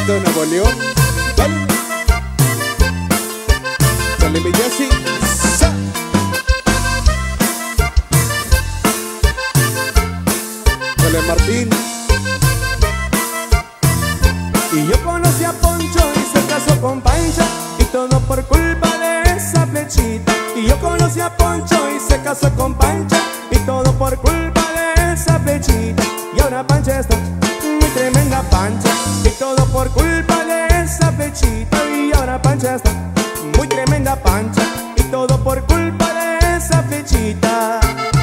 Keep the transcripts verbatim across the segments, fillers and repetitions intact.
Quito de Nuevo León. Dale. Dale, mi Jessy. Sa. Dale, Martín. Y yo conocí a Poncho y se casó con Pancha, y todo por culpa de esa flechita. Y yo conocí a Poncho y se casó con Pancha, y todo por culpa de esa flechita. Y ahora Pancha está muy tremenda Pancha, y todo por culpa de esa flechita. Y ahora Pancha está muy tremenda Pancha, y todo por culpa de esa flechita.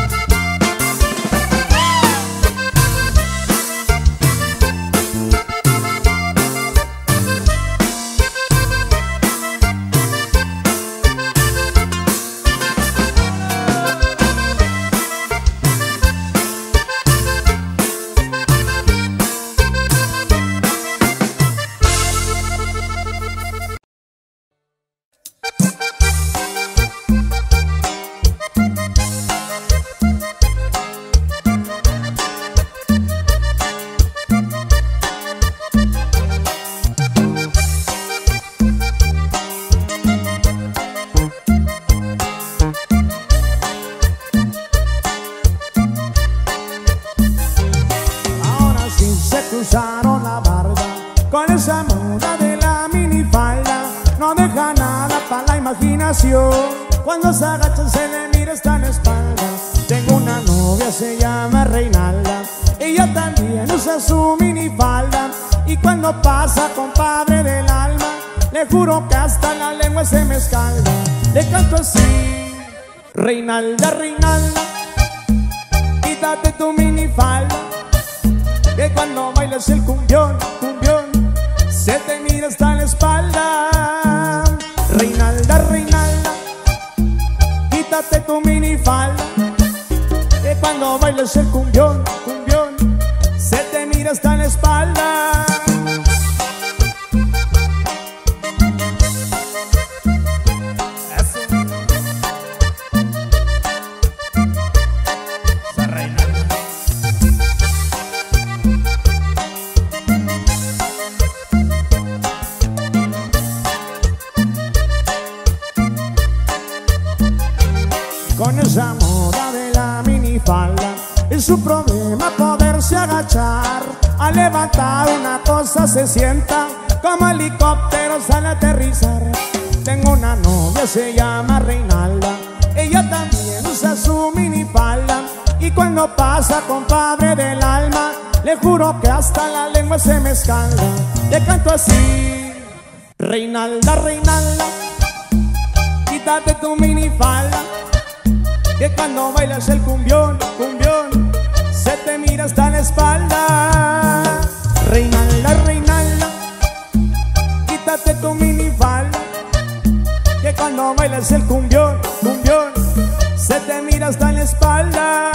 Cruzaron la barda con esa moda de la minifalda, no deja nada para la imaginación. Cuando se agacha se le mira hasta la espalda. Tengo una novia, se llama Reinalda, ella también usa su minifalda, y cuando pasa, compadre del alma, le juro que hasta la lengua se me escalda. Le canto así: Reinalda, Reinalda, quítate tu minifalda, que cuando bailas el cumbión, cumbión, se te mira hasta la espalda. Reinalda, Reinalda, quítate tu minifalda, que cuando bailas el cumbión, cumbión, se te mira hasta la espalda. Con esa moda de la minifalda es su problema poderse agachar. Al levantar una cosa se sienta como helicópteros al aterrizar. Tengo una novia, se llama Reinalda, ella también usa su minifalda, y cuando pasa, compadre del alma, le juro que hasta la lengua se me escalda. Le canto así: Reinalda, Reinalda, quítate tu minifalda, que cuando bailas el cumbión, cumbión, se te mira hasta la espalda. Reinalda, Reinalda, quítate tu minifalda, que cuando bailas el cumbión, cumbión, se te mira hasta la espalda.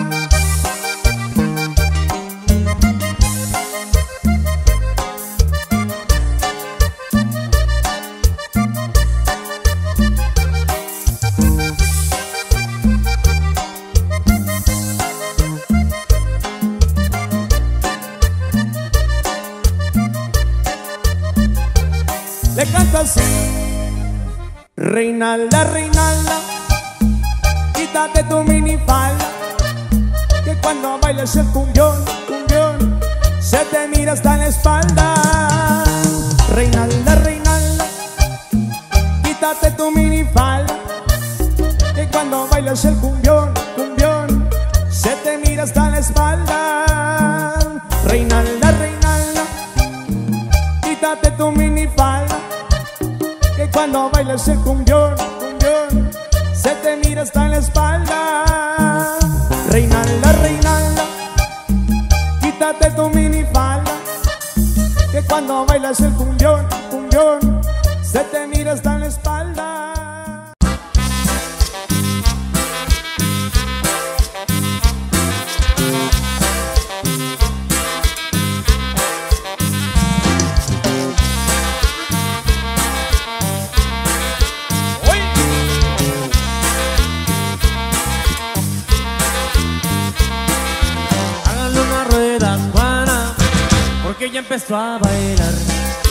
Le canto así: Reinalda, Reinalda, quítate tu minifalda, que cuando bailes el cumbión, cumbión, se te mira hasta la espalda. Reinalda, Reinalda, quítate tu minifalda, que cuando bailes el cumbión, cumbión, se te mira hasta la espalda. Reinalda, Reinalda, quítate tu minifalda, que cuando bailes el cumbión, cumbión, se te mira hasta la espalda. Reinalda, Reinalda, quítate tu minifalda, que cuando bailes el cumbión, cumbión, se te mira hasta la espalda. Ella empezó a bailar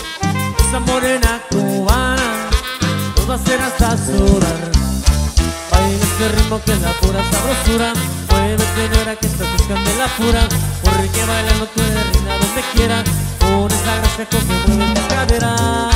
esa morena cubana nos va a hacer hasta sudar. Baila este ritmo que es la pura sabrosura. Muévete negra que estás buscando la pura, porque bailando tú eres reina donde quiera, con esa gracia con que mueves tus caderas.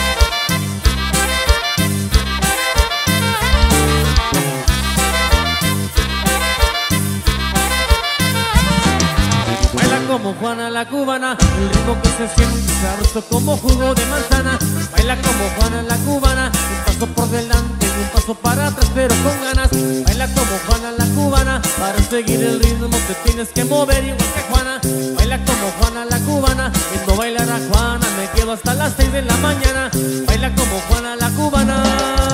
Como Juana la cubana, el ritmo que se siente sabroso como jugo de manzana. Baila como Juana la cubana, un paso por delante y un paso para atrás pero con ganas. Baila como Juana la cubana, para seguir el ritmo te tienes que mover igual que Juana. Baila como Juana la cubana, viendo bailar a Juana me quedo hasta las seis de la mañana. Baila como Juana la cubana.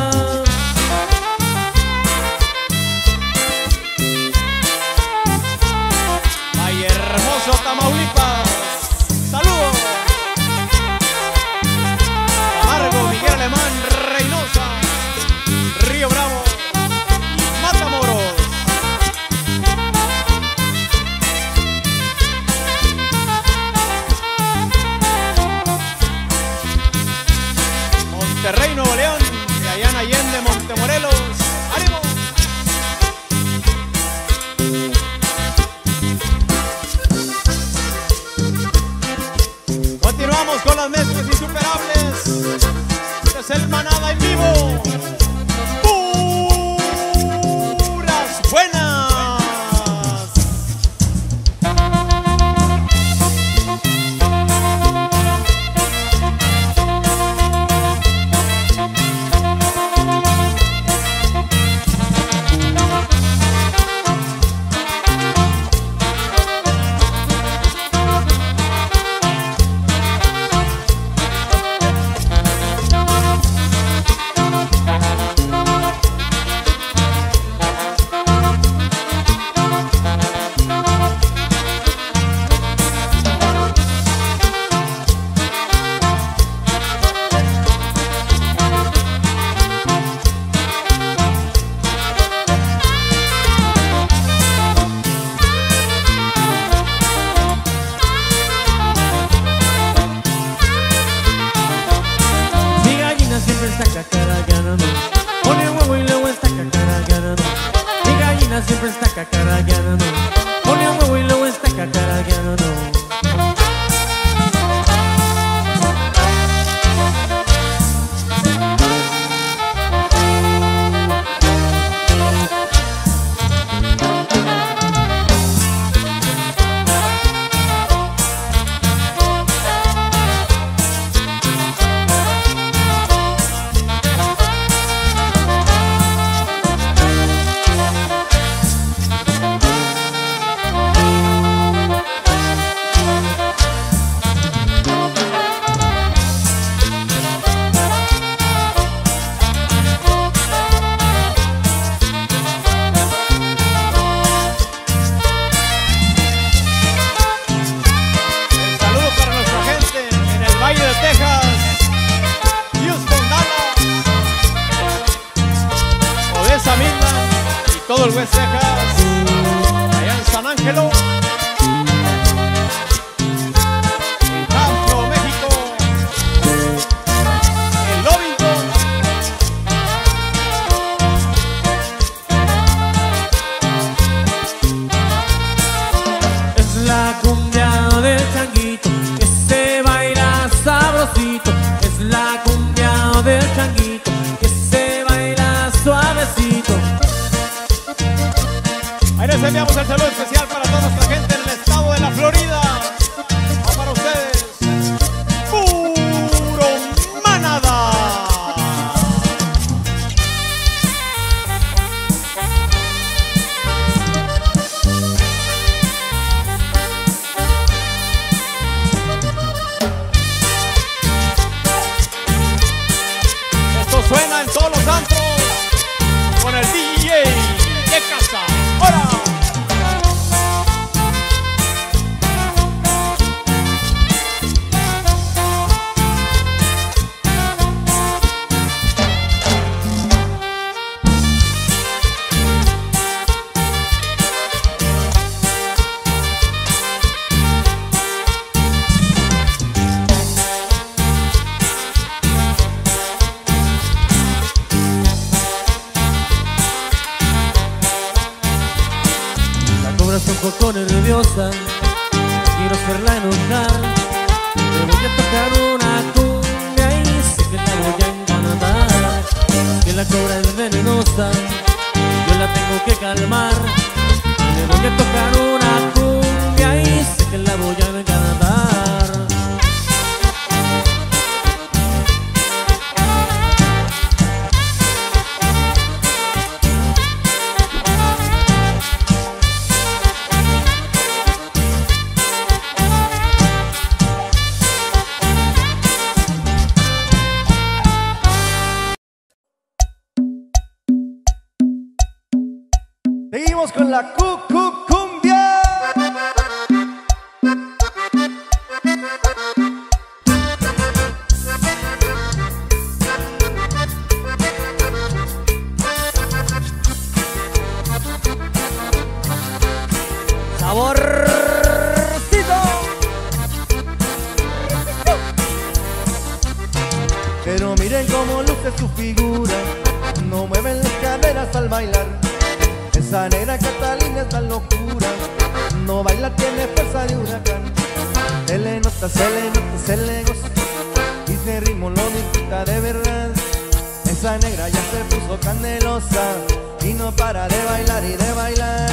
Tamaulipas, saludos. Camargo, Miguel Alemán, Reynosa, Río Bravo y Matamoros. Monterrey, Nuevo León, y allá en Allende, Montemorelos. ¡Ánimo! Continuamos con las mezclas insuperables. Este es el Manada en vivo. Puras buenas. Siempre está cacarayando, pone un huevo y luego está cacarayando. Todo el West Texas, allá en San Ángelo, en Campo, México, en Lovington. Es la cumbia del changuito que se baila sabrosito. Es la cumbia del changuito que se baila suavecito. Ahí les enviamos el saludo especial para toda nuestra gente en el estado de la Florida. Va para ustedes, Puro Manada. Esto suena en todos los antros con el D J de casa. ¡Hola! está un poco nerviosa, quiero hacerla enojar. Le voy a tocar una cumbia y sé que la voy a encantar. Que la cobra es venenosa, yo la tengo que calmar. Le voy a tocar una cumbia y sé que la voy a encantar. Seguimos con la cu cu cumbia. Saborcito. Pero miren cómo luce su figura, no mueven las caderas al bailar. Esa negra Catalina es la locura, no baila, tiene fuerza de huracán. Se le nota, se le nota, se le goza, y ese ritmo lo disfruta de verdad. Esa negra ya se puso candelosa, y no para de bailar y de bailar.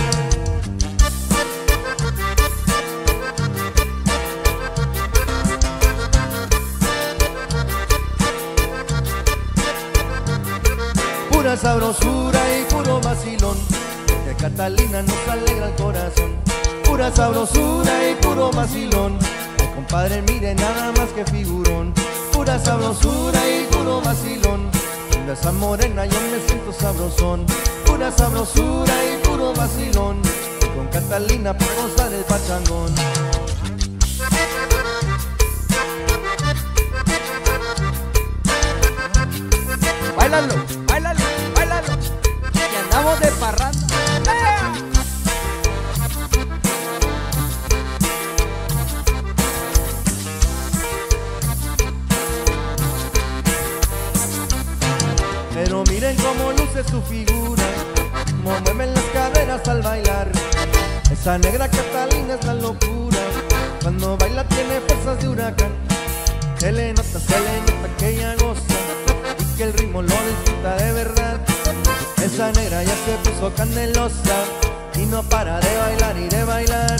Pura sabrosura y puro vacilón, que Catalina nos alegra el corazón. Pura sabrosura y puro vacilón, ay compadre mire nada más que figurón. Pura sabrosura y puro vacilón, de esa morena yo me siento sabrosón. Pura sabrosura y puro vacilón, con Catalina para gozar el pachangón. Báilalo, báilalo, báilalo, que andamos de parranda. Pero miren cómo luce su figura, cómo mueven las caderas al bailar. Esa negra Catalina es la locura, cuando baila tiene fuerzas de huracán. Se le nota, se le nota que ella goza, y que el ritmo lo disfruta de verdad. Esa negra ya se puso candelosa, y no para de bailar y de bailar.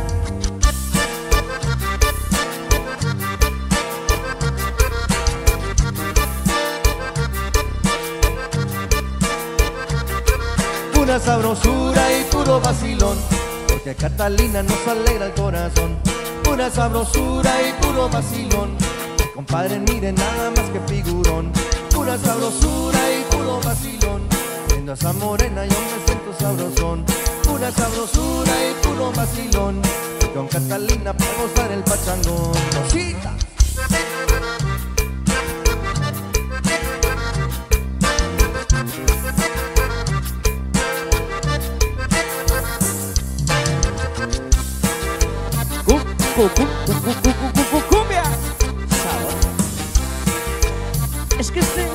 Pura sabrosura y puro vacilón, porque Catalina nos alegra el corazón. Pura sabrosura y puro vacilón, compadre mire nada más que figurón. Pura sabrosura y puro vacilón, viendo a esa morena yo me siento sabrosón. Pura sabrosura y puro vacilón, con Catalina para gozar el pachangón. ¡Cosita! Cumbia. Sabor. Es que este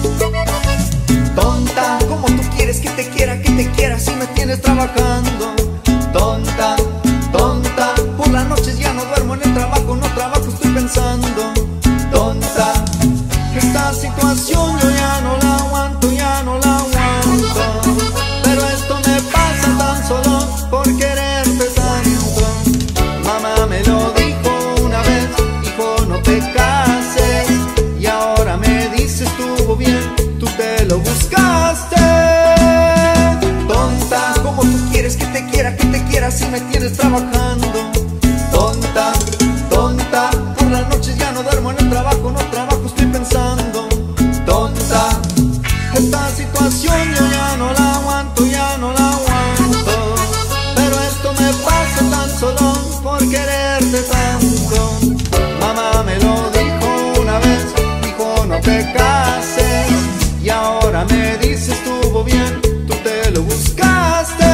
trabajando. lo buscaste.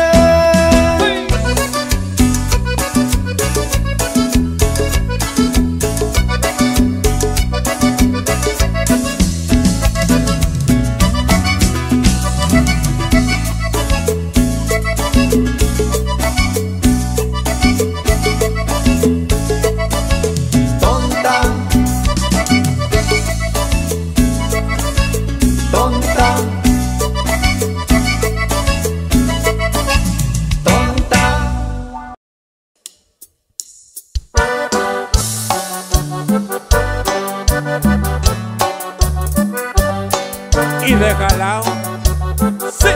Y de jalao, sí.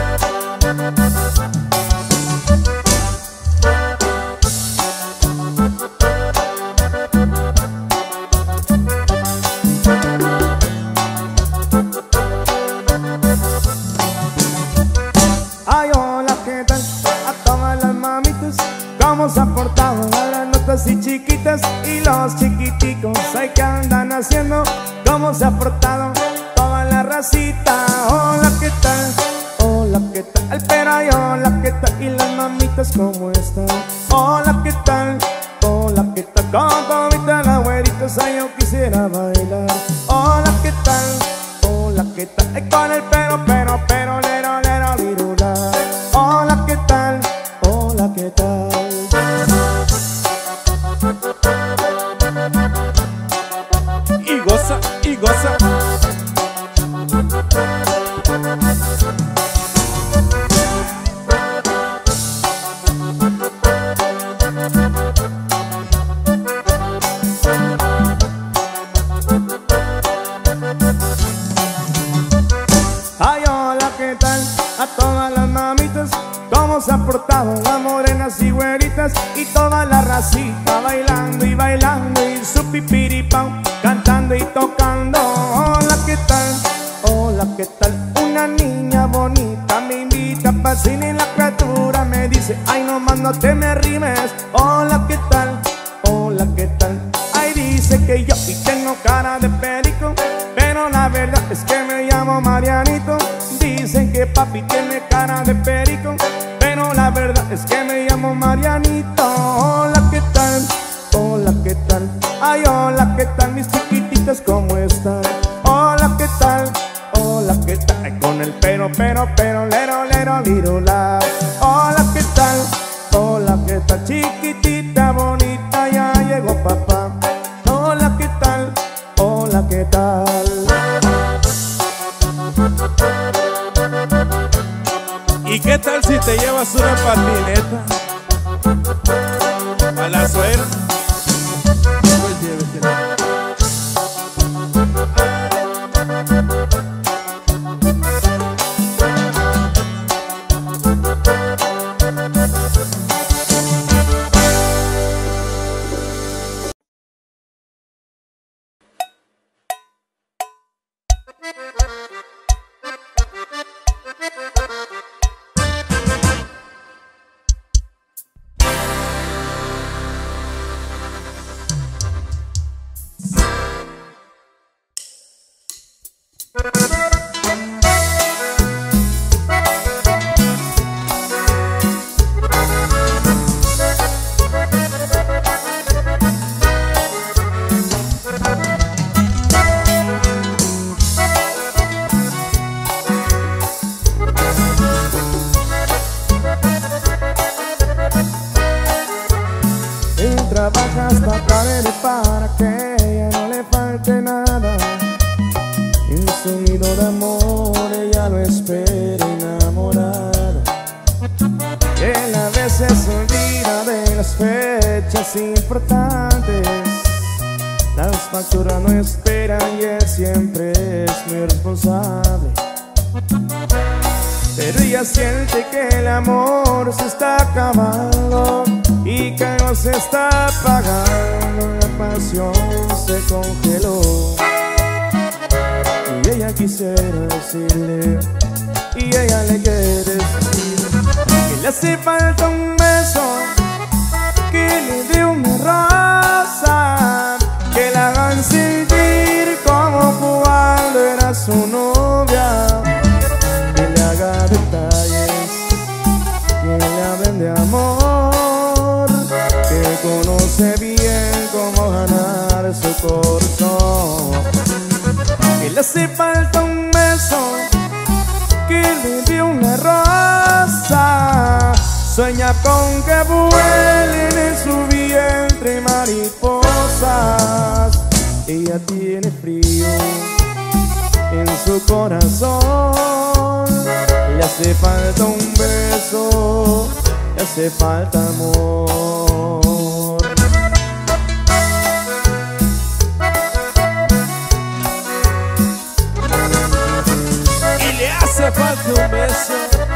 Ay, hola, ¿qué tal? A todas las mamitas, ¿cómo se han portado? Las granotas y chiquitas y los chiquiticos, ay, ¿qué andan haciendo? ¿Cómo se ha portado toda la racita? Hola, ¿qué tal? Hola, ¿qué tal? Ay, pero ay, hola, ¿qué tal? Y las mamitas, ¿cómo están? Hola, ¿qué tal? Hola, ¿qué tal? Con comita las güeritas, ay, yo quisiera bailar. Hola, ¿qué tal? Hola, ¿qué tal? Ay, con el pero, pero, pero, lero, lero, virula. Hola, ¿qué tal? Hola, ¿qué tal? Y goza, y goza. Ay, hola, ¿qué tal? A todas las mamitas, ¿cómo se han portado? Las morenas y güeritas y toda la racita, bailando y bailando y su pipiripao, cantando y tocando. Hola, ¿qué tal? Hola, ¿qué tal? Una niña bonita me invita pa' cine y la criatura me dice, ay, nomás no te me rimes. Hola, ¿qué tal? Hola, ¿qué tal? Ay, dice que yo y tengo cara de perico, pero la verdad es que me llamo Marianito. Dicen que papi tiene cara de perico, pero la verdad es que me llamo Marianito. Hola, ¿qué tal? Hola, ¿qué tal? Ay, hola, ¿qué tal mis chiquititas? ¿Cómo están? Hola, ¿qué tal? Hola, ¿qué tal? Ay, con el pero, pero, pero, lero, lero, virula. Hola, ¿qué tal? Hola, ¿qué tal? Chiquitita bonita, ya llegó papá. Hola, ¿qué tal? Hola, ¿qué tal? ¿Y qué tal si te llevas una patineta a la suegra? Pues llévetela. Trabajas para ver para que ella no le falte nada. En su nido de amor ella lo espera enamorada. Él a veces se olvida de las fechas importantes. Las facturas no esperan y él siempre es muy responsable. Pero ella siente que el amor se está acabando y que no se está apagando, la pasión se congeló. Y ella quisiera decirle, y ella le quiere decir que le hace falta un beso, que le dé una rosa, que la hagan sentir como cuando era su novia, que le haga detalles le dio una rosa. Sueña con que vuelen en su vientre mariposas. Ella tiene frío en su corazón. Le hace falta un beso, le hace falta amor. Y le hace falta un beso.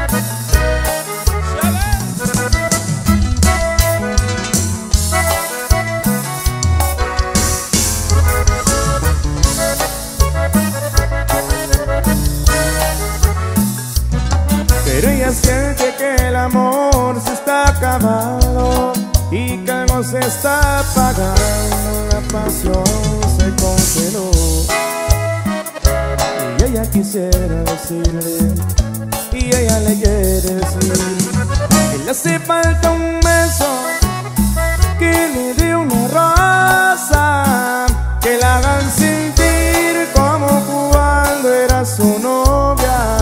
Pero ella siente que el amor se está acabando y que algo se está apagando, la pasión se congeló. Y ella quisiera decirle, y ella le quiere decir, que le hace falta un beso, que le dé una rosa, que la hagan sentir como cuando era su novia.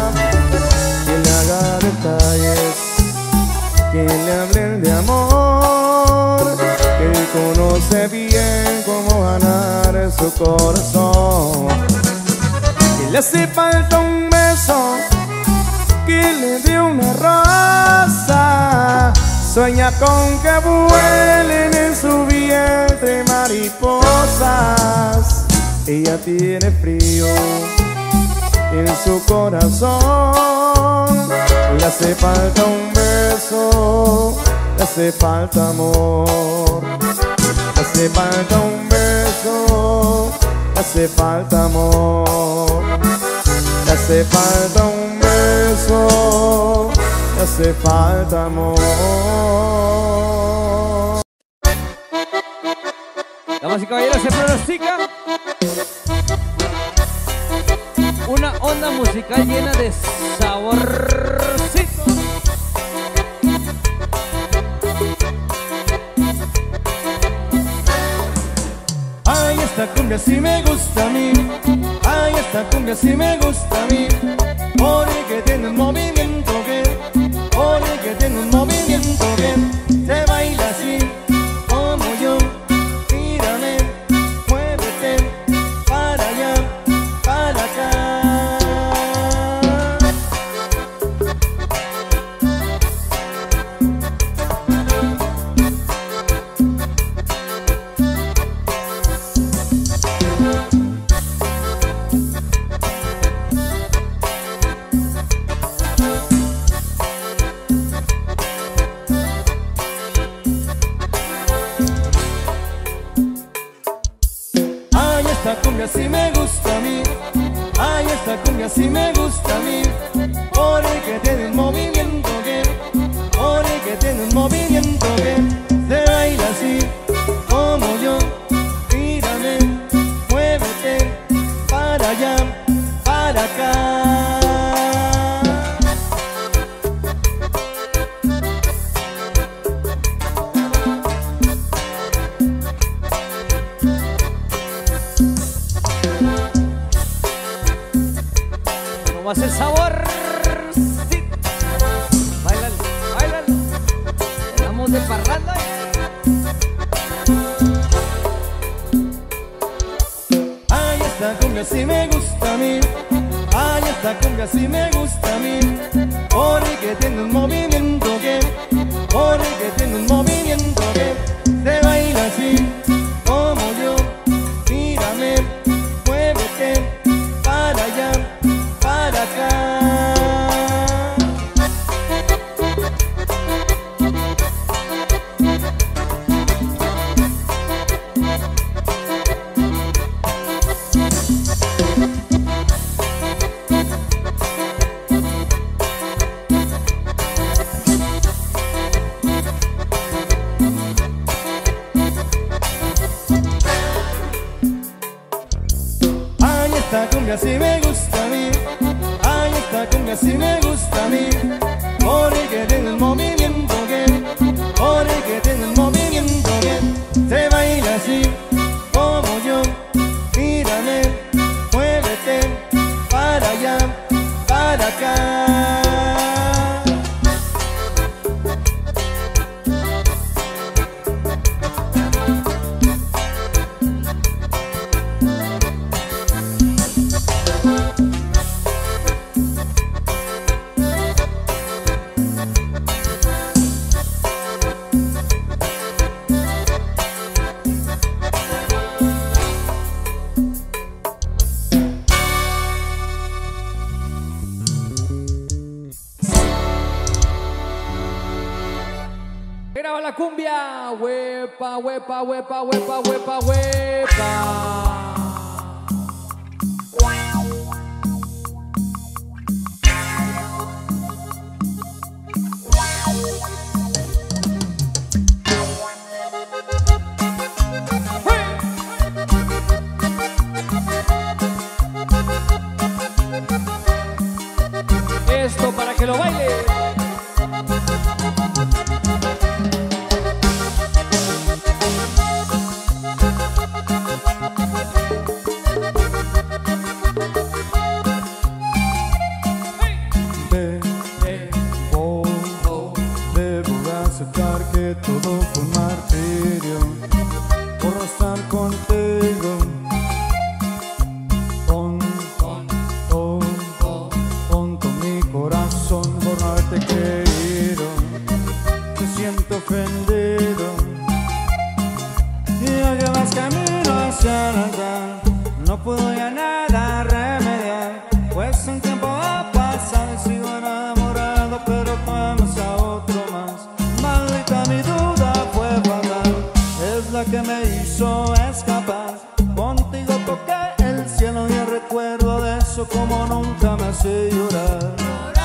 Detalles, que le hablen de amor, que conoce bien cómo ganar su corazón. Que le hace falta un beso, que le dé una rosa. Sueña con que vuelen en su vientre mariposas. Ella tiene frío en su corazón. Le hace falta un beso, le hace falta amor. Le hace falta un beso, le hace falta amor. Le hace falta un beso, le hace falta amor. Damas y caballeros, se pronostica una onda musical llena de saborcito. Ay, esta cumbia sí me gusta a mí. Ay, esta cumbia sí me gusta a mí. Porque tiene un movimiento que, porque tiene un movimiento que se baila así como yo. Mírame, muévete para allá, para acá. Esta cumbia sí me gusta a mí. Ay, esta cumbia sí me gusta a mí. Porque tiene un movimiento que, porque tiene un movimiento que se baila así como yo. Mírame, muévete para allá, para acá. Más el sabor, sí. Báilalo, báilalo. Estamos de parranda. Ay, esta cumbia sí me gusta a mí. Ay, esta cumbia sí me gusta a mí. Porque tiene un movimiento que, porque tiene un movimiento que se baila así como yo. Mírame, muévete para allá, para acá. graba la cumbia. Huepa, huepa, huepa, huepa, huepa, huepa. Esto para que lo baile. Debo, debo aceptar que todo fue un martirio por estar contigo. Por no haberte querido, me siento ofendido. Y ya que vas camino hacia el altar, no puedo ya nada remediar, pues un tiempo ha pasado y sigo enamorado, pero amas a otro más. Maldita mi duda fue fatal, es la que me hizo escapar. Contigo toqué el cielo y el recuerdo de eso como nunca me hace llorar.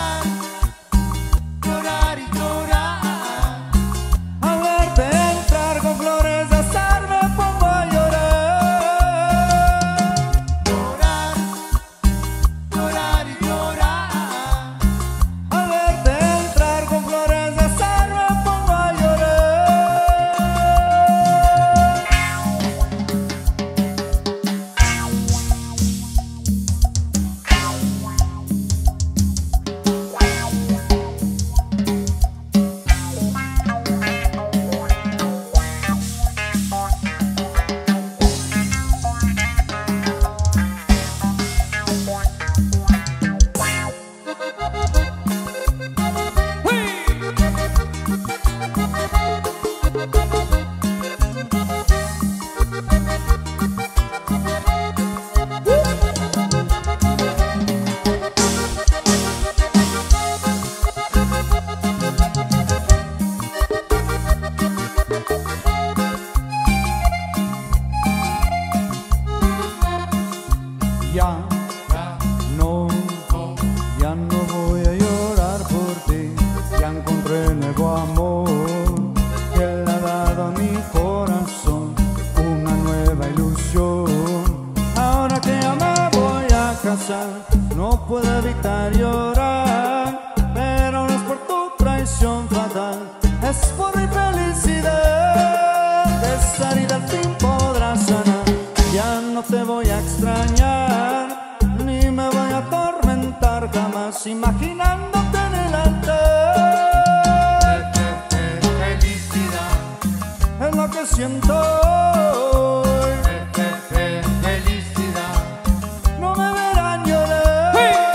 Ya, no, ya no voy a llorar por ti. Ya encontré nuevo amor que le ha dado a mi corazón una nueva ilusión. Ahora que ya me voy a casar, no puedo evitar llorar, pero no es por tu traición fatal, es por mi felicidad. De esta herida al fin podrás sanar. Ya no te voy a extrañar, ni me voy a atormentar jamás, imaginándote en el altar. Felicidad Es lo que siento hoy. Felicidad No me verán llorar.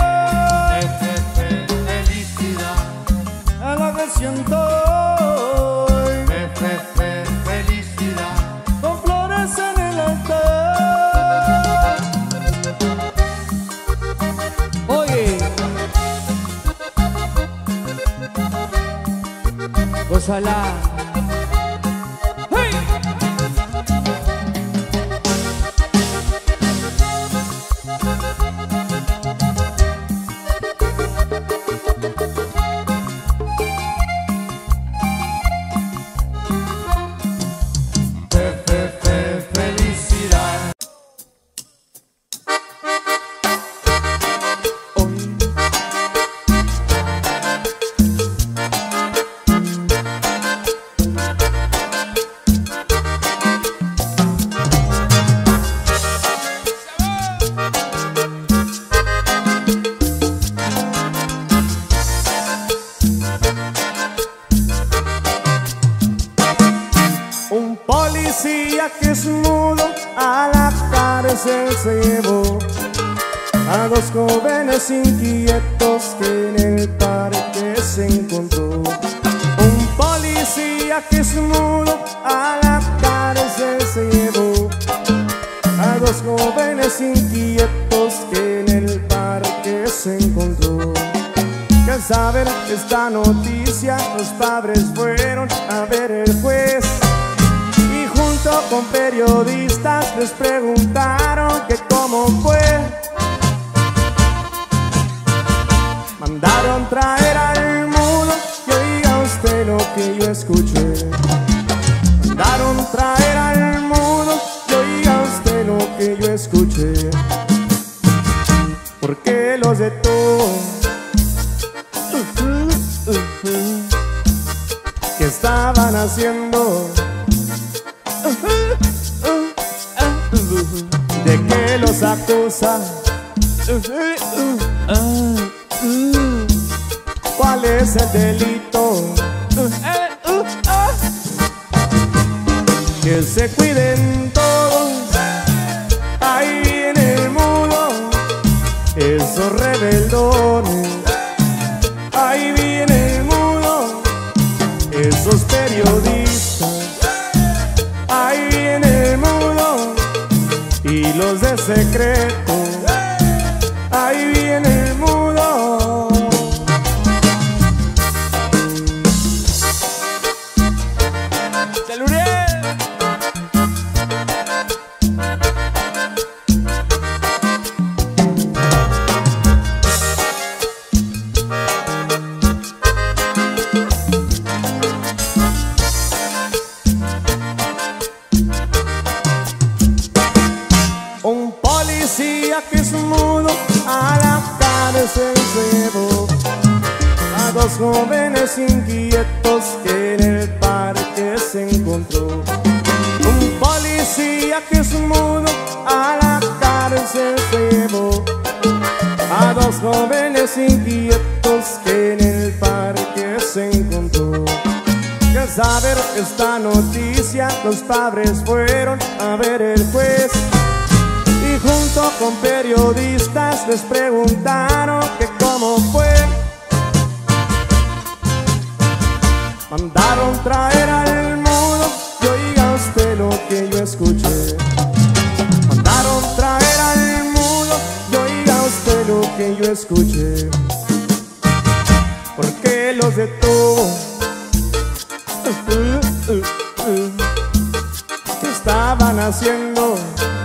Felicidad Es lo que siento hoy. Felicidad Con flores en el altar. Oye, gózala. ¡Hey! Felicidad. Un policía que es mudo a la cárcel se llevó a dos jóvenes inquietos que en el parque se encontró. Un policía que es mudo a la cárcel se llevó a dos jóvenes inquietos que en el parque se encontró. Que saber esta noticia, los padres fueron a ver el juez y junto con periodistas les preguntaron que cómo fue. Mandaron traer al mudo y oiga usted lo que yo escuché. Mandaron traer al mudo y oiga usted lo que yo escuché. ¿Por qué los detuvo? ¿Qué estaban haciendo? ¿De qué los acusan? ¿Cuál es el delito? Que se cuiden todos, ahí viene el mudo, esos rebeldones. Ahí viene el mudo, esos periodistas. Ahí viene el mudo y los de secreto. Ahí viene el mudo. ¡Salud! Que es mudo a la cárcel se llevó a dos jóvenes inquietos que en el parque se encontró. Un policía que es mudo a la cárcel se llevó a dos jóvenes inquietos que en el parque se encontró. Que al saber esta noticia los padres fueron a ver el juez y junto con periodistas les preguntaron que cómo fue. Mandaron traer al mudo y oiga usted lo que yo escuché. Mandaron traer al mudo y oiga usted lo que yo escuché. ¿Por qué los detuvo? ¿Qué estaban haciendo?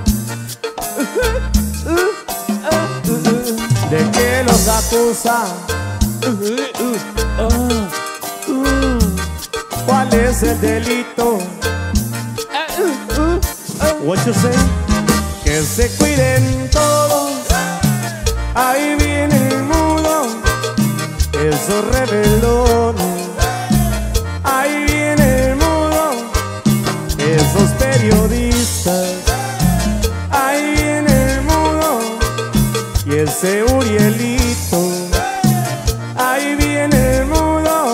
¿De qué los acusa? ¿Cuál es el delito? What you say? Que se cuiden todos, ahí viene el mudo, esos rebeldones. Ahí viene el mudo, esos periodistas. Ahí viene el mudo y ese Urielito. Ahí viene el mudo.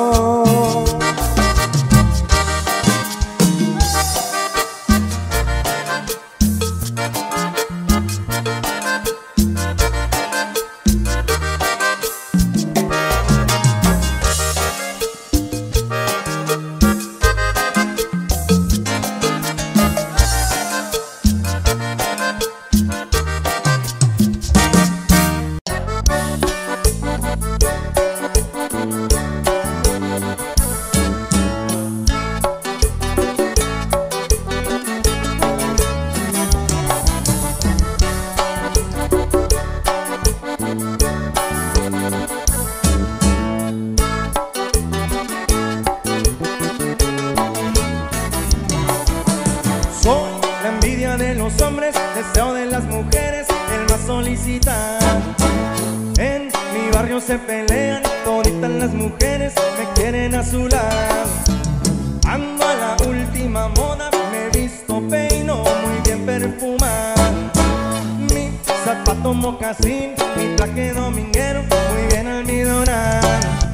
Deseo de las mujeres, el más solicitado. En mi barrio se pelean, toditas las mujeres me quieren a su lado. Ando a la última moda, me visto, peino, muy bien perfumado. Mi zapato mocasín, mi traje dominguero, muy bien almidonado.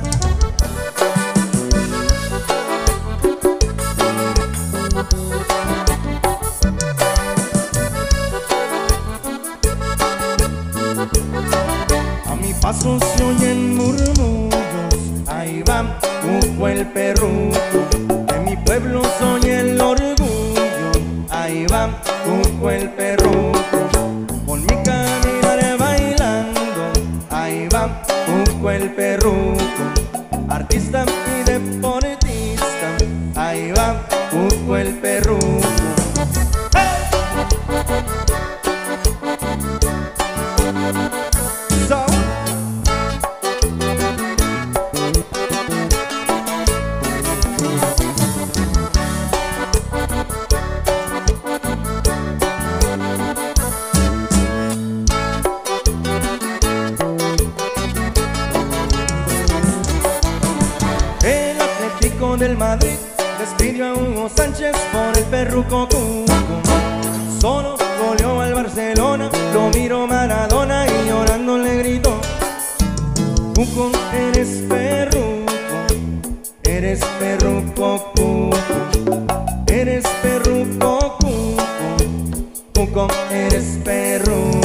Paso se oyen murmullos, ahí va Cuco el perruco. De mi pueblo soy el orgullo, ahí va Cuco el perruco. Con mi caminar bailando, ahí va Cuco el el perruco, artista y deportista. Ahí va Cuco el perruco. So, el Atlético del Madrid despidió a Hugo Sánchez por el perruco Cuco. Solo goleó al Barcelona, lo miró Maradona y llorando le gritó: Cuco, eres perruco, eres perruco Cuco, eres perruco Cuco, Cuco, eres perruco.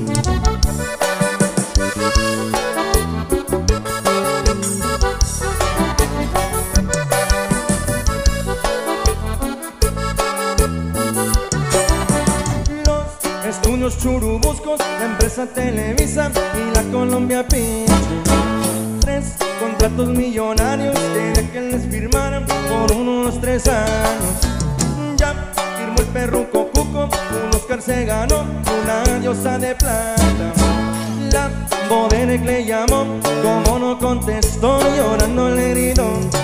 Estudios Churubuscos, la empresa Televisa y la Colombia Pictures. Tres contratos millonarios quería que les firmaran por unos tres años. Ya firmó el perruco Cuco, un Oscar se ganó, una diosa de plata. La Boderek le llamó, como no contestó, llorando le gritó: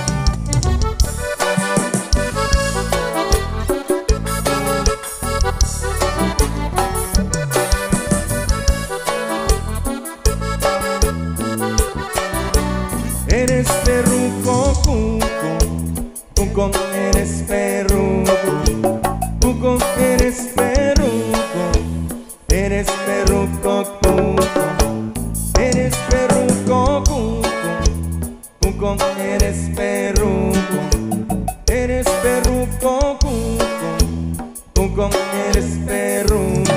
eres perruco Cuco, Cuco, eres perruco, Cuco, eres perruco, eres perruco Cuco, eres perruco Cuco, Cuco, eres perruco, eres perruco Cuco, Cuco, eres perruco.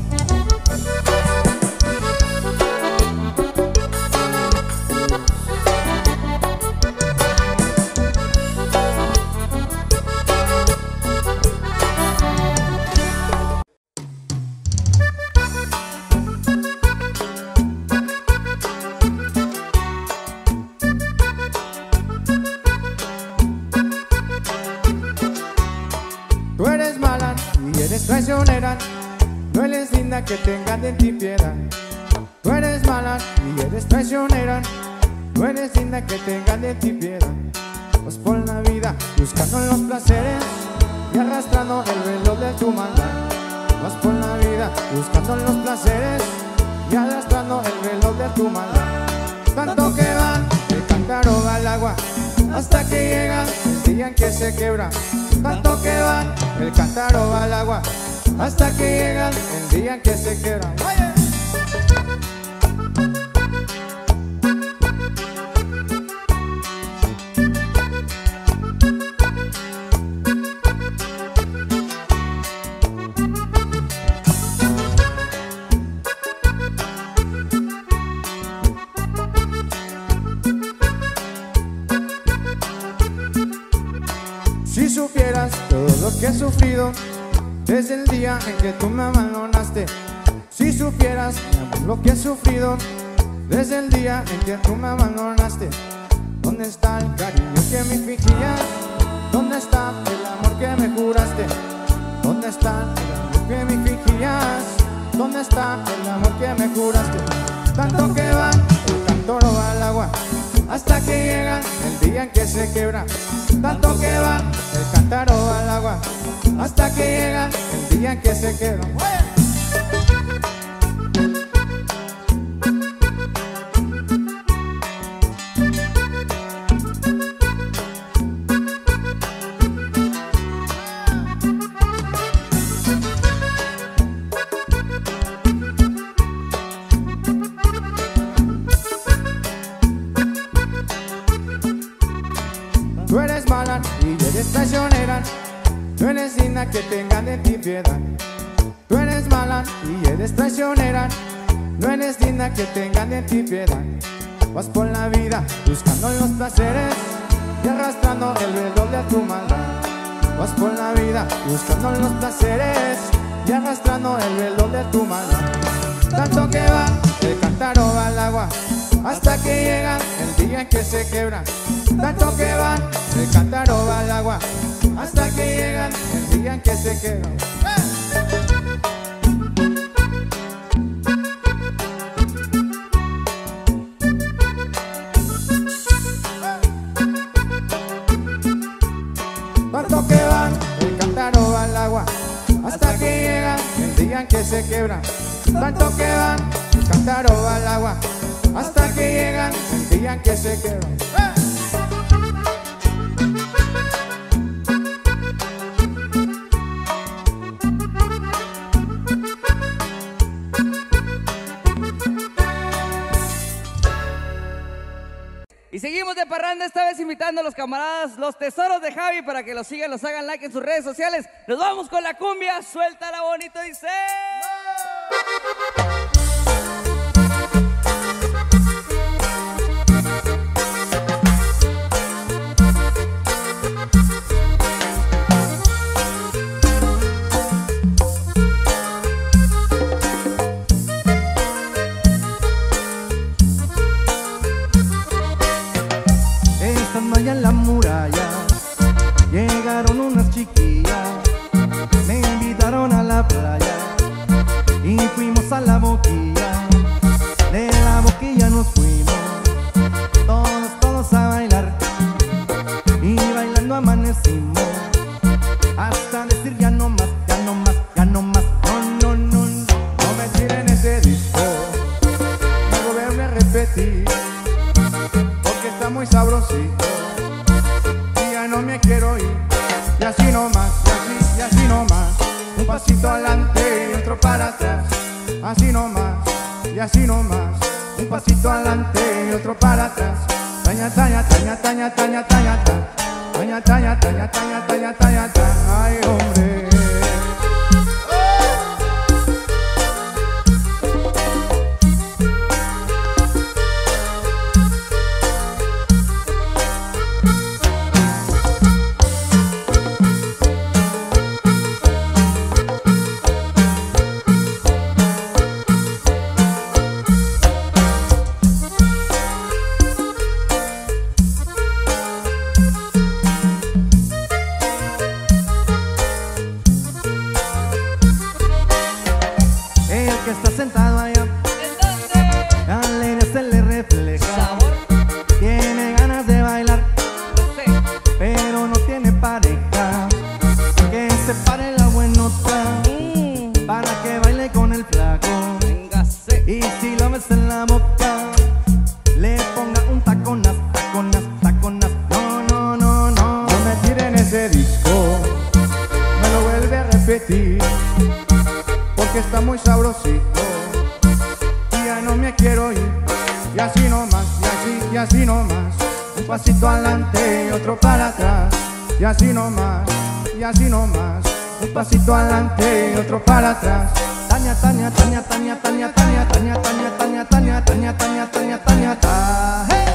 Tú eres mala y eres traicionera, no eres linda que tengan de ti piedad. Tú eres mala y eres traicionera, no eres linda que tengan de ti piedad. Vas por la vida buscando los placeres y arrastrando el velo de tu maldad. Vas por la vida buscando los placeres y arrastrando el velo de tu maldad. Tanto que van el cántaro va al agua hasta que llega el día en que se quebra. Tanto que van el cántaro va al agua hasta que llega el día en que se quebra. ¡Vaya! Si supieras todo lo que he sufrido desde el día en que tú me abandonaste. Si supieras, mi amor, lo que he sufrido desde el día en que tú me abandonaste. ¿Dónde está el cariño que me fingías? ¿Dónde está el amor que me juraste? ¿Dónde está el amor que me fingías? ¿Dónde está el amor que me juraste? Tanto que va el cántaro va al agua hasta que llega el día en que se quebra. Tanto que va el cántaro va al agua hasta que llega el día en que se quebra. Tú eres mala y eres traicionera, no eres digna que tengan de ti piedad. Tú eres mala y eres traicionera, no eres digna que tengan de ti piedad. Vas por la vida buscando los placeres y arrastrando el velo de tu maldad. Vas por la vida buscando los placeres y arrastrando el velo de tu maldad. Tanto que va el cántaro va al agua hasta que llega el día en que se quebran. Tanto que van de cántaro al agua, hasta que llegan el día en que se quebran. Tanto que van del cántaro al agua, hasta que llegan el día en que se quebran. Tanto que van del cántaro al agua, hasta que llegan el día en que se quebran. Y seguimos de parranda, esta vez invitando a los camaradas, los tesoros de Javi, para que los sigan, los hagan like en sus redes sociales. Nos vamos con la cumbia, suéltala bonito, dice. Estando allá en la muralla, llegaron unas chiquillas, me invitaron a la playa y fuimos a la boquilla. De la boquilla nos fuimos, todos, todos a bailar, y bailando amanecimos, hasta decir ya no más, ya no más, ya no más. No, no, no, no, no me tiren ese disco, no volverme a repetir, porque está muy sabrosito y ya no me quiero ir. Y así nomás, y así, y así nomás, un pasito adelante y otro para atrás. Así nomás, y así nomás, un pasito adelante y otro para atrás. Taña, taña, taña, taña, taña, taña, taña, taña, taña, taña, taña, taña, taña, taña. Ay, hombre. que está sentado allá, la alegría se le refleja. ¿Sabor? Tiene ganas de bailar, No sé. pero no tiene pareja. Que se pare la buenota Mm, para que baile con el flaco. véngase. Y si lo ves en la boca, le ponga un taconas, taconas, taconas. No, no, no, no. No me tiren ese disco, me lo vuelve a repetir, porque está muy sabrosito y ya no me quiero ir. Y así nomás, y así, y así nomás, un pasito adelante y otro para atrás. Y así nomás, y así nomás, un pasito adelante y otro para atrás. Taña, taña, taña, taña, taña, taña, taña, taña, taña, taña, taña, taña, taña, taña, ta. ¡Hey!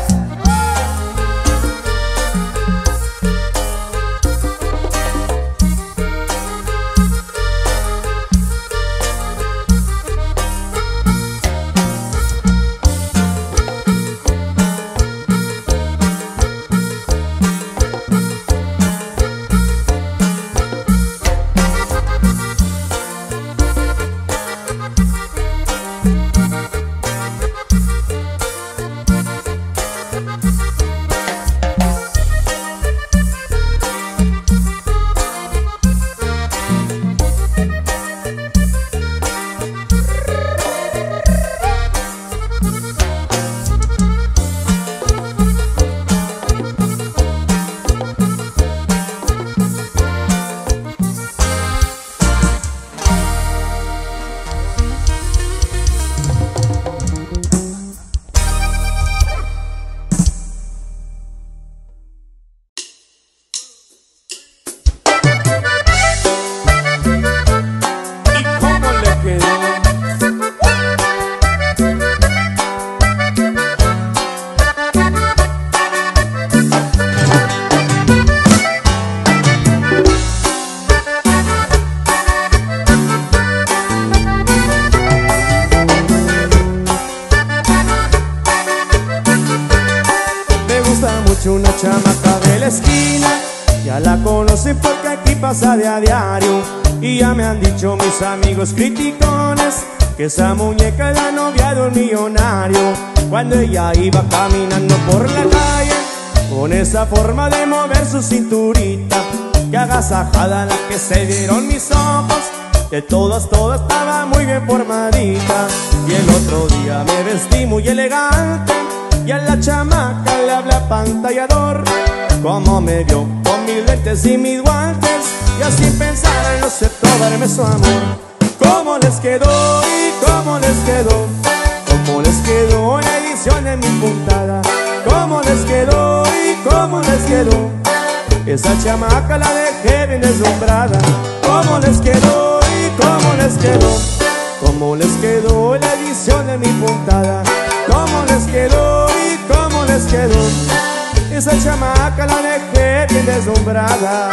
chamaca de la esquina, ya la conocen porque aquí pasa de a diario. Y ya me han dicho mis amigos criticones que esa muñeca es la novia de un millonario. Cuando ella iba caminando por la calle, con esa forma de mover su cinturita, que agasajada la que se vieron mis ojos, de todas, todas estaba muy bien formadita. Y el otro día me vestí muy elegante y a la chamaca le habla pantallador. Como me vio con mis lentes y mis guantes, y así pensar no sé probarme su amor. ¿Cómo les quedó y cómo les quedó? ¿Cómo les quedó la edición en mi puntada? ¿Cómo les quedó y cómo les quedó? Esa chamaca la dejé bien deslumbrada. ¿Cómo les quedó y cómo les quedó? ¿Cómo les quedó la edición de mi puntada? ¿Cómo les quedó y cómo les quedó? Esa chamaca la dejé bien deslumbrada.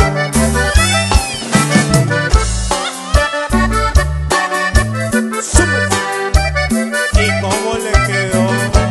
¿Y cómo le quedó?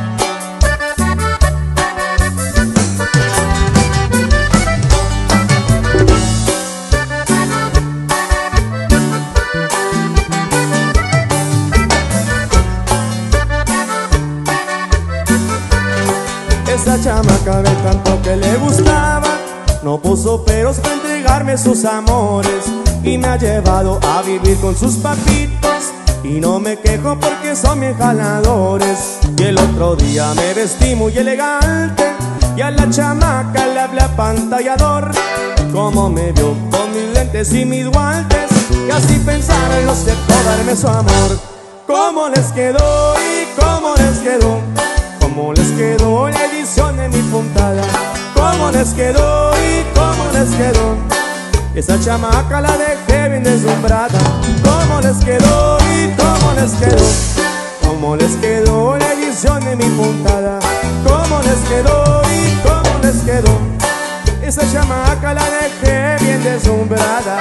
Esa chamaca de tanto que le gustaba, no puso peros para entregarme sus amores, y me ha llevado a vivir con sus papitos, y no me quejo porque son bien jaladores. Y el otro día me vestí muy elegante y a la chamaca le hablé pantallador. Como me vio con mis lentes y mis guantes, y así pensar en no sé darme su amor. ¿Cómo les quedó y cómo les quedó? ¿Cómo les quedó la edición de mi puntada? ¿Cómo les quedó y cómo les quedó? Esa chamaca la dejé bien deslumbrada. ¿Cómo les quedó y cómo les quedó? ¿Cómo les quedó la edición de mi puntada? ¿Cómo les quedó y cómo les quedó? Esa chamaca la dejé bien deslumbrada.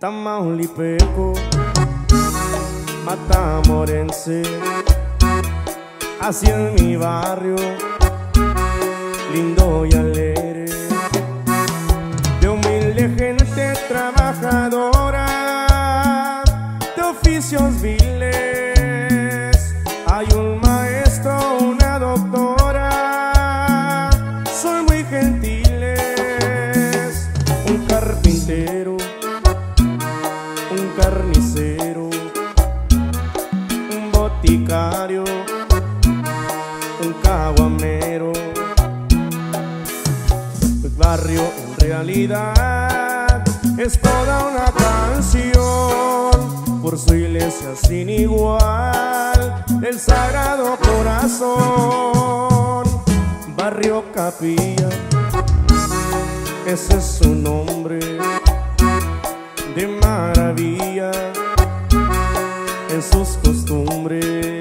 tamaulipeco, matamorense. Así en mi barrio, lindo y alegre, de humilde gente trabajadora, de oficios viles. Hay un maestro, una doctora, son muy gentiles. Un carpintero, un carnicero, un boticario, un caguamero. El barrio en realidad es toda una canción, por su iglesia sin igual, del Sagrado Corazón. Barrio Capilla, ese es su nombre, de maravilla en sus costumbres.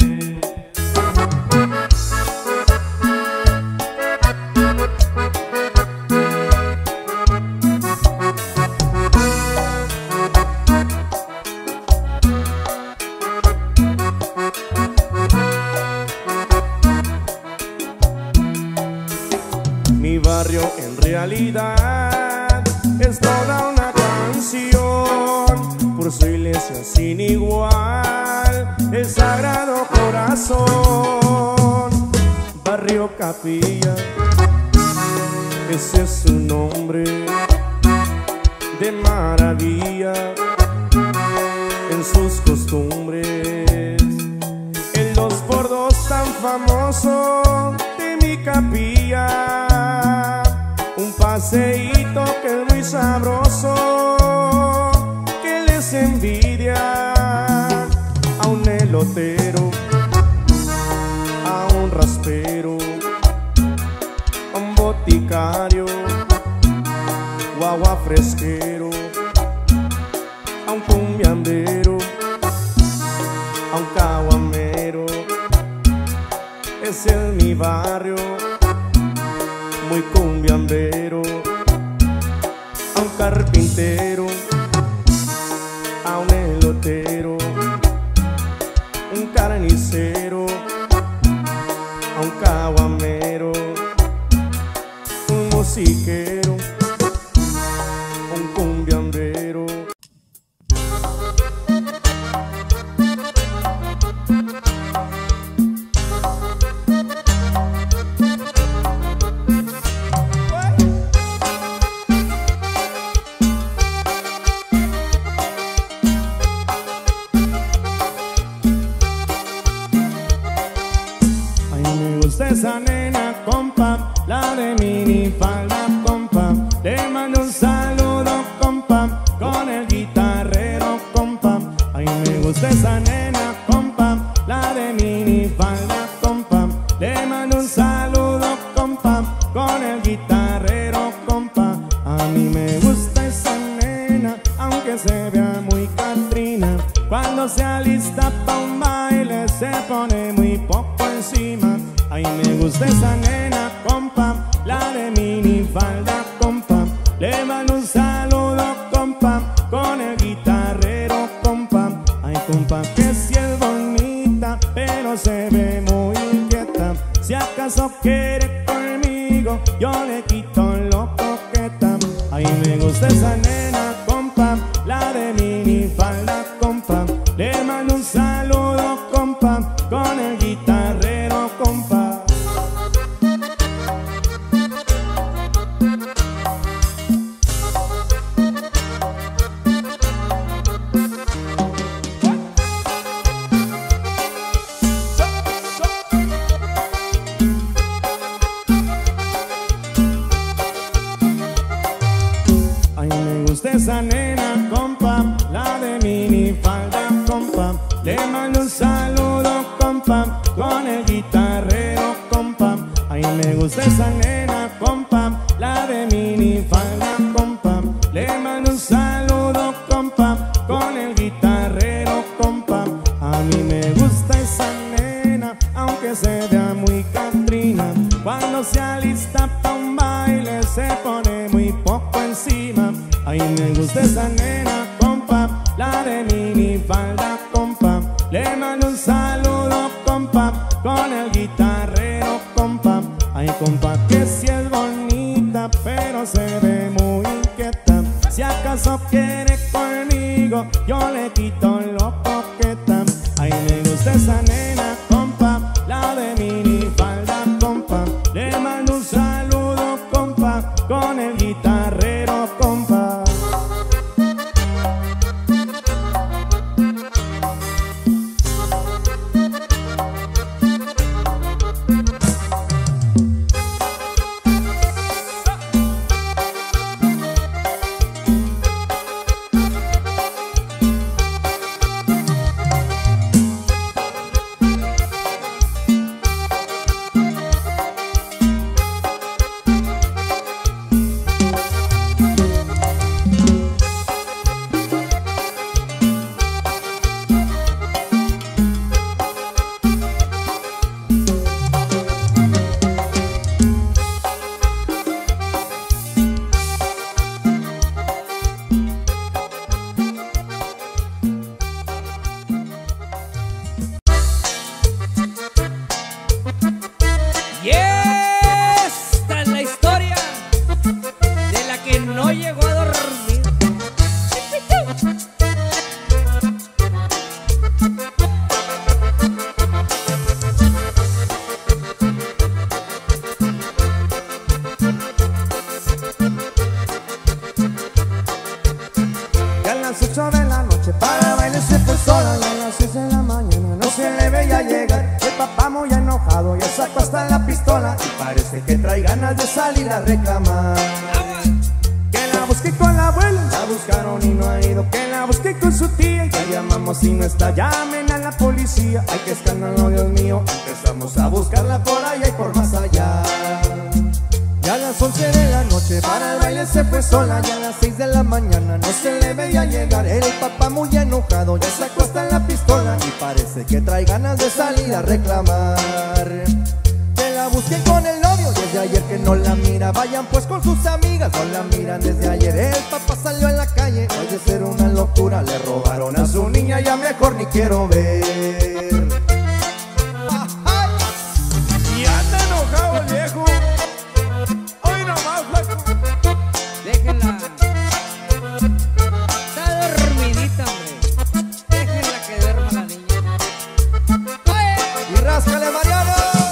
Mi barrio en realidad es toda una canción, por su iglesia sin igual, el Sagrado Corazón. Barrio Capilla, ese es su nombre, de maravilla en sus costumbres. El dos por dos tan famoso de mi capilla, un paseíto que es muy sabroso, que les envidia a un elotero, a un raspero, a un boticario, guagua fresquero, a un cumbiambero, a un caguamero. Es en mi barrio muy cumbiambero, a un carpintero, a un elotero, un carnicero, a un caguamero, un musiquero, un cumbiambero. Esa nena, compa, la de minifalda, compa, le mando un saludo, compa, con el guitarrero, compa. Ay, me gusta esa nena, compa, la de minifalda, compa, le mando un saludo, compa, con el guitarrero, compa. A mí me gusta esa nena, aunque se vea muy catrina, cuando se alista pa' un baile se pone muy poco encima. Ay, me gusta esa nena, compa, la de minifalda, compa, le mando un saludo, compa, con el guitarrero, compa. Ay, compa, que si es bonita, pero se ve muy inquieta. Si acaso quiere conmigo, yo le quito lo coqueta. Ay, me gusta esa nena, compa, la de minifalda, compa, le mando un saludo, compa, con el guitarrero, compa. Esa nena, compa, la de minifalda, compa, le mando un saludo, compa, con el guitarrero, compa. Ay, me gusta esa nena, compa, la de minifalda, compa, le mando un saludo, compa, con el guitarrero, compa. A mí me gusta esa nena, aunque se vea muy catrina, cuando se alista pa' un baile se pone muy poco encima. Ay, me gusta esa nena. guitarrero, compa. Ay, compa, que si es bonita, pero se ve muy inquieta. Si acaso quiere conmigo, yo le quito lo coqueta. Ay, me gusta esa nena, compa, la de minifalda, compa. Le mando un saludo, compa, con el guitarrero, compa. Y esta es la historia de la que no llegó a dormir. Y a las ocho de la noche para bailar se fue sola. Y a las seis de la mañana no se le veía llegar. El papá muy enojado ya sacó hasta la pistola. Y parece que trae ganas de salir a reclamar. Que la busqué con la abuela, la buscaron y no ha ido. Que la busqué con su tía y ya llamamos y no está. Llamen a la policía, ay que escándalo, Dios mío. Empezamos a buscarla por allá y por más allá. Y a las once de la noche para el baile se fue sola. Y a las seis de la mañana no se le veía llegar. El papá muy enojado ya sacó hasta la pistola. Y parece que trae ganas de salir a reclamar. Que la busquen con el novio desde ayer que no la mira. Vayan pues con sus amigas, no la miran desde ayer. El papá salió a la calle, oye ser una locura. Le robaron a su niña, ya mejor ni quiero ver. Y anda enojado el viejo. Hoy nomás, flaco. Déjenla. Está dormidita, hombre. Déjenla que duerma la niña. Y ráscale, Mariano.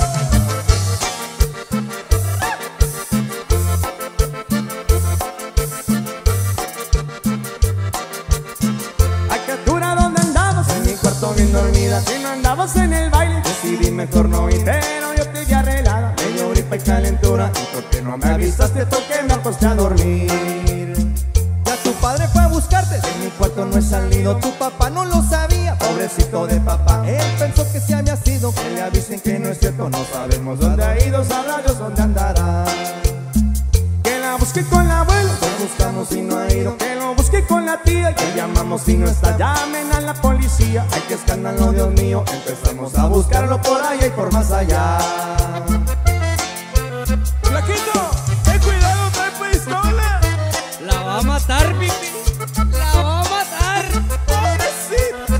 Ay, criatura, ¿dónde andabas? En mi cuarto bien dormida. Si no andabas en el baile, decidí mejor no ir. Pero yo te vi arreglada, me dio gripa y calentura. ¿Y por qué no me avisaste tú que me acosté a dormir? Ya tu padre fue a buscarte. De mi cuarto no he salido, Tu papá no lo sabía. pobrecito de papá. Él pensó que se había sido. Que le avisen que no es cierto, no sabemos dónde ha ido, sabrá Dios dónde andará. Que la busqué con la abuela, lo buscamos y no ha ido. Que lo busqué con la tía, que llamamos y no está. Llamen a la policía, ay que escándalo, Dios mío. Empezamos a buscarlo por allá y por más allá. Flaquito, ten cuidado, trae pistola. La va a matar, pipi. La va a matar. Pobrecito.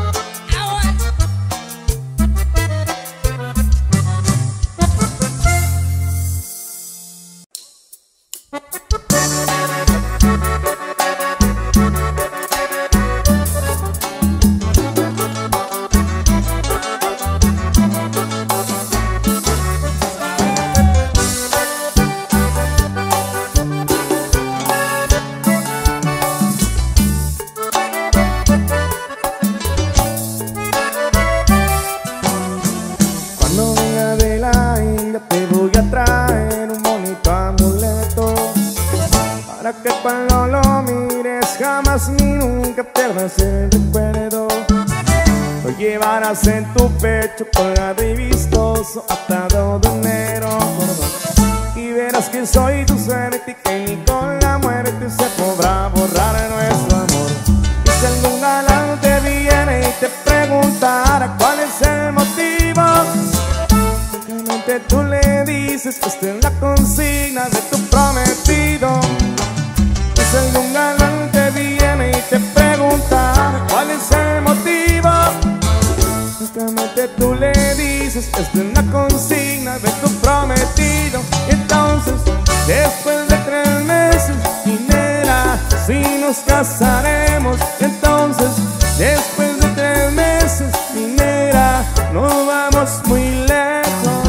Cuando venga de la India te voy a traer un bonito amuleto, para que cuando lo mires jamás ni nunca pierdas el recuerdo. Lo llevarás en tu pecho colgado y vistoso, atado de un negro cordón. Y verás que soy tu suerte y que ni con la muerte se podrá borrar nuestro amor. Y si algún galán te viene y te preguntara cuál es el motivo, simplemente tú le dices que esta es la consigna de tu prometido. Y si algún galán te viene y te preguntara cuál es el motivo, simplemente Francamente tú le dices, esta es una consigna de tu prometido. Entonces, después de tres meses, minera, si nos casaremos. Entonces, después de tres meses, minera, no vamos muy lejos.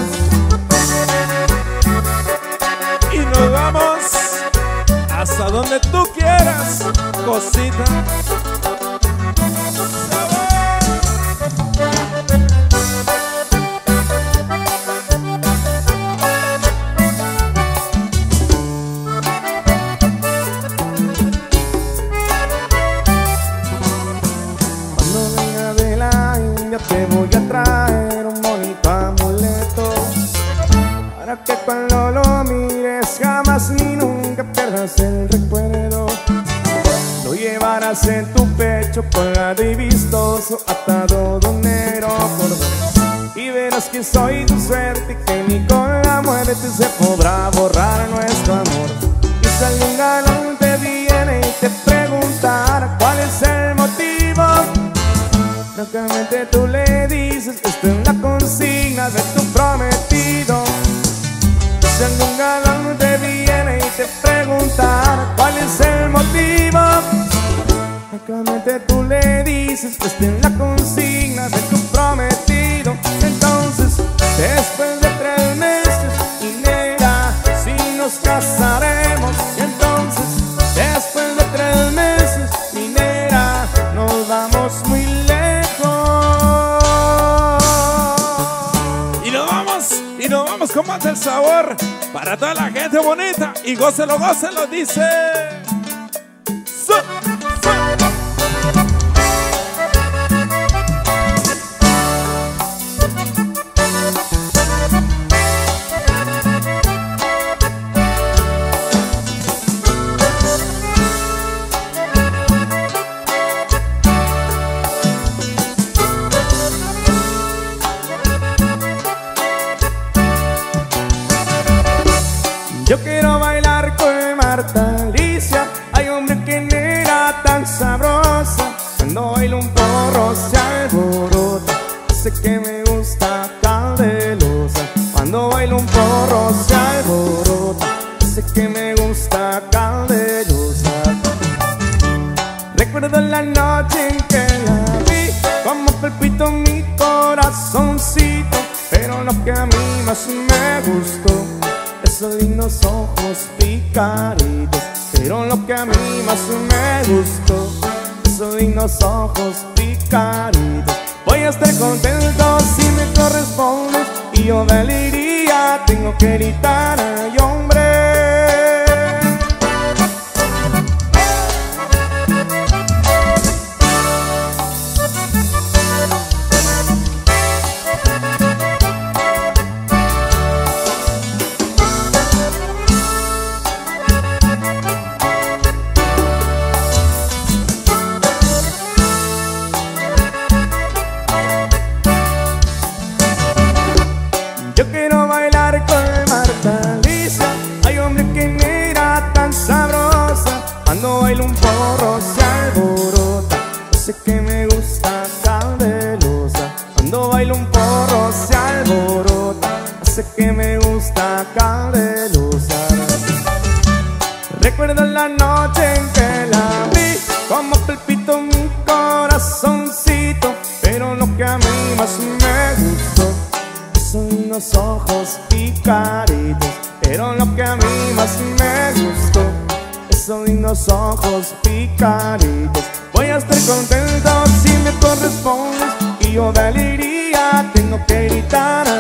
Y nos vamos hasta donde tú quieras, cosita. Te voy a traer un bonito amuleto para que cuando lo mires jamás ni nunca pierdas el recuerdo. Lo llevarás en tu pecho colgado y vistoso, atado de un negro cordón, y verás que soy tu suerte y que ni con la muerte se podrá borrar nuestro amor. Y si algún galán te viene y te preguntara cuál es el motivo, francamente tú le dices, esta es la consigna de tu prometido. Si algún galán te viene y te preguntara cuál es el motivo, francamente tú le dices, esta es la consigna de tu prometido. Entonces, después de tres meses, minera, si nos casaremos. Entonces, después de tres meses, minera, nos vamos muy lejos. Y nos vamos con más del sabor para toda la gente bonita. Y gócelo, gócelo, dice. ¡Sí! Yo quiero bailar con Marta Alicia. Hay hombre que no era tan sabrosa. Cuando baila un porro se alborota. Sé que me gusta Candelosa. Cuando baila un porro se alborota. Sé que me gusta Candelosa. Recuerdo la noche en que la vi, como palpitó mi corazoncito. Pero lo que a mí más me gustó, esos lindos ojos picaritos. Pero lo que a mí más me gustó, esos lindos ojos picaritos. Voy a estar contento si me correspondes, y yo de alegría tengo que gritar, ay hombre. Yo quiero bailar con Marta Alicia. Hay hombre que no era tan sabrosa. Cuando baila un porro se alborota. Sé que me gusta Candelosa. Cuando baila un porro se alborota. Sé que me gusta Candelosa. Recuerdo la noche en que la vi, como palpitó mi corazoncito. Pero lo que a mí más me gustó son los ojos picaritos. Pero lo que a mí más me gustó, esos lindos ojos picaritos. Voy a estar contento si me correspondes, y yo de alegría tengo que gritar,